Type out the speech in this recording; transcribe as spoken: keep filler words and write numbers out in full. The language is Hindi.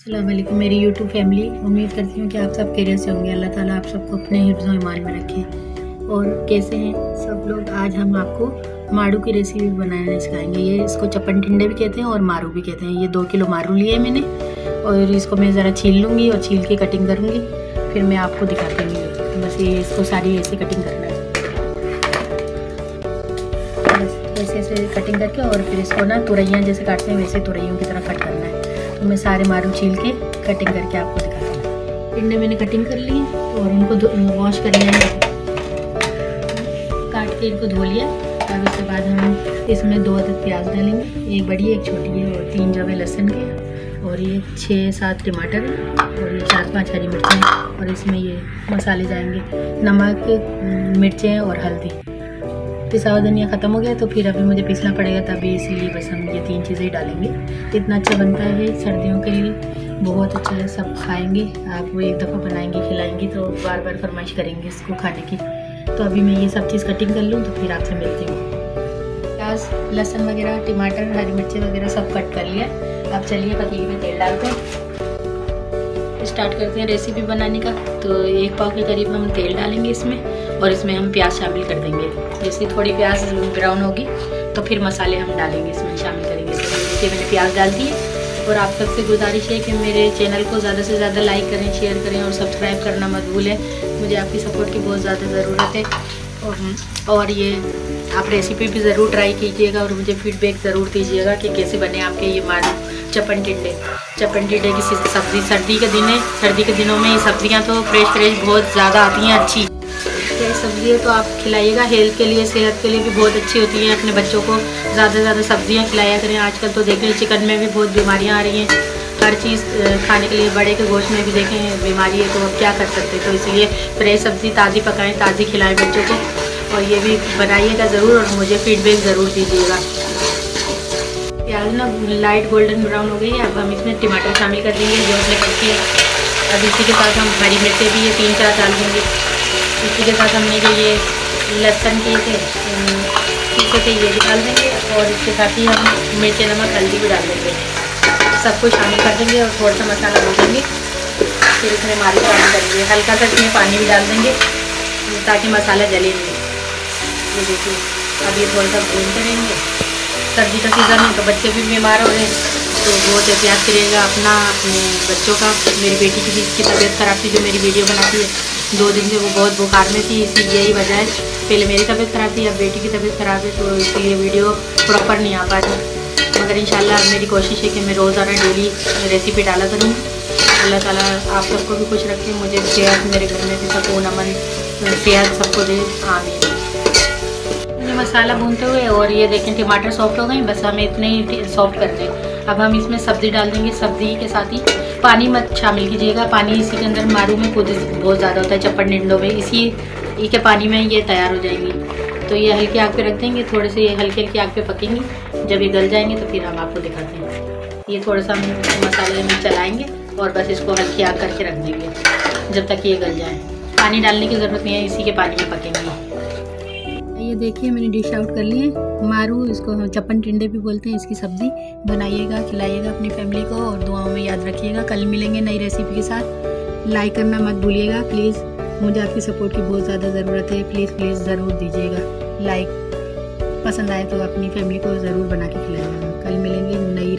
अस्सलाम वालेकुम मेरी यूट्यूब फैमिली। उम्मीद करती हूँ कि आप सब खैरियत से होंगे। अल्लाह ताला आप सबको अपने हिफ्ज़ ईमान में रखे। और कैसे हैं सब लोग। आज हम आपको मारू की रेसिपी बनाना सिखाएंगे। ये इसको चप्पन टिंडे भी कहते हैं और मारू भी कहते हैं। ये दो किलो मारू लिए मैंने और इसको मैं ज़रा छील लूँगी और छील के कटिंग करूँगी, फिर मैं आपको दिखाती हूँ। बस ये इसको सारी ऐसे कटिंग करना है, बस ऐसे ऐसे कटिंग करके और फिर इसको ना तुरैयाँ जैसे काटते हैं वैसे तुरैयों की तरह कट करना है। तो मैं सारे मारू छील के कटिंग करके आपको दिखाती हूँ। टिंडे मैंने कटिंग कर लिए और इनको वॉश कर लिया है, काट के इनको धो लिया। अब उसके बाद हम इसमें दो अदद प्याज डालेंगे, एक बड़ी एक छोटी है, और तीन जवे लहसुन के, और ये छः सात टमाटर और ये चार पांच हरी मिर्चें, और इसमें ये मसाले जाएंगे नमक, मिर्चें और हल्दी। पिसा धनिया ख़त्म हो गया तो फिर अभी मुझे पीसना पड़ेगा, तभी इसलिए बस हम ये तीन चीज़ें ही डालेंगे। इतना अच्छा बनता है सर्दियों के लिए, बहुत अच्छा है, सब खाएंगे। आप वो एक दफ़ा बनाएंगे खिलाएंगे तो बार बार फरमाइश करेंगे इसको खाने की। तो अभी मैं ये सब चीज़ कटिंग कर लूँ तो फिर आपसे मिलती हूँ। प्याज, लहसुन वगैरह, टमाटर, हरी मिर्ची वगैरह सब कट कर लिया। अब चलिए पतीले में तेल डालते हैं, स्टार्ट करते हैं रेसिपी बनाने का। तो एक पाव के करीब हम तेल डालेंगे इसमें, और इसमें हम प्याज शामिल कर देंगे। जैसे थोड़ी प्याज ब्राउन होगी तो फिर मसाले हम डालेंगे, इसमें शामिल करेंगे। इसलिए मैंने प्याज डाल दिए। और आप सबसे गुजारिश है कि मेरे चैनल को ज़्यादा से ज़्यादा लाइक करें, शेयर करें और सब्सक्राइब करना मत भूलें। मुझे आपकी सपोर्ट की बहुत ज़्यादा ज़रूरत है। और, और ये आप रेसिपी भी ज़रूर ट्राई कीजिएगा और मुझे फीडबैक ज़रूर दीजिएगा कि कैसे बने आपके ये मारू चप्पन टिंडे। चप्पन टिंडे की सब्ज़ी सर्दी के दिन है, सर्दी के दिनों में ये सब्ज़ियाँ तो फ्रेश फ्रेश बहुत ज़्यादा आती हैं, अच्छी ये सब्ज़ी है। तो आप खिलाइएगा, हेल्थ के लिए, सेहत के लिए भी बहुत अच्छी होती हैं। अपने बच्चों को ज़्यादा से ज़्यादा सब्ज़ियाँ खिलाया करें। आजकल तो देखें चिकन में भी बहुत बीमारियाँ आ रही हैं, हर चीज़ खाने के लिए। बड़े के गोश्त में भी देखें बीमारी है, तो अब क्या कर सकते। तो इसलिए फ्रेश सब्ज़ी ताज़ी पकाएं, ताज़ी खिलाएं बच्चों को। और ये भी बनाइएगा ज़रूर और मुझे फीडबैक ज़रूर दीजिएगा। प्याज ना लाइट गोल्डन ब्राउन हो गई है। अब हम इसमें टमाटर शामिल कर देंगे जो हमने कट किया। अब इसी के साथ हम हरी मिर्चें भी ये तीन चार डाल देंगे। इसी के साथ हमने जो ये लहसुन किए थे पीछे थे ये भी डाल देंगे, और इसके साथ ही हम मिर्च, नमक, हल्दी भी डाल देंगे। सब कुछ शामिल कर देंगे और थोड़ा सा मसाला भून देंगे। फिर इसमें मारू शामिल करेंगे, हल्का सा इसमें पानी भी डाल देंगे ताकि मसाला जले नहीं। ये देखिए अब ये थोड़ा सा भून करेंगे। सर्दी का सीज़न है तो बच्चे भी बीमार हो रहे हैं, तो बहुत एहतियात करिएगा अपना, अपने बच्चों का। मेरी बेटी की भी इसकी तबीयत ख़राब थी, जो मेरी वीडियो बनाती है, दो दिन से वो बहुत बुखार में थी। इसी यही वजह है, पहले मेरी तबीयत ख़राब थी, अब बेटी की तबीयत ख़राब है, तो इसलिए वीडियो प्रॉपर नहीं आ पाती। मगर इंशाल्लाह मेरी कोशिश है कि मैं रोज़ाना डेली रेसिपी डाला करूँ। अल्लाह ताला आप सबको भी खुश रखे, मुझे सेहत, मेरे घर में भी सुकून, अमन, सेहत सबको दे, आमीन। मसाला भूनते हुए और ये देखें टमाटर सॉफ्ट हो गए, बस हमें इतने ही सॉफ्ट कर दें। अब हम इसमें सब्ज़ी डाल देंगे। सब्ज़ी के साथ ही पानी मत शामिल कीजिएगा, पानी इसी के अंदर मारू में खुद बहुत ज़्यादा होता है चप्पन टिंडों में, इसी के पानी में ये तैयार हो जाएंगी। तो ये हल्की आग पे रख देंगे, थोड़े से ये हल्की हल्की आग पे पकेंगी। जब ये गल जाएंगे तो फिर हम आपको दिखाते हैं। ये थोड़ा सा हम मसाले में चलाएँगे और बस इसको हल्की आग करके रख देंगे जब तक ये गल जाए। पानी डालने की ज़रूरत नहीं है, इसी के पानी में पकेंगे। ये देखिए मैंने डिश आउट कर लिए मारू, इसको हम चप्पन टिंडे भी बोलते हैं। इसकी सब्ज़ी बनाइएगा, खिलाइएगा अपनी फैमिली को, और दुआओं में याद रखिएगा। कल मिलेंगे नई रेसिपी के साथ। लाइक करना मत भूलिएगा प्लीज़, मुझे आपकी सपोर्ट की बहुत ज़्यादा ज़रूरत है। प्लीज़ प्लीज़ ज़रूर दीजिएगा लाइक। पसंद आए तो अपनी फैमिली को ज़रूर बना के खिलाइएगा। कल मिलेंगे नई